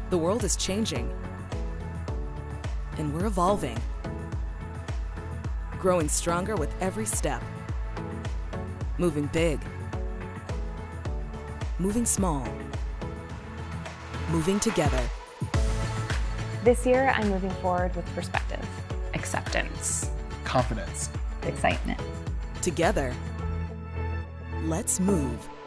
The world is changing, and we're evolving, growing stronger with every step, moving big, moving small, moving together. This year, I'm moving forward with perspective, acceptance, confidence, excitement. Together, let's move.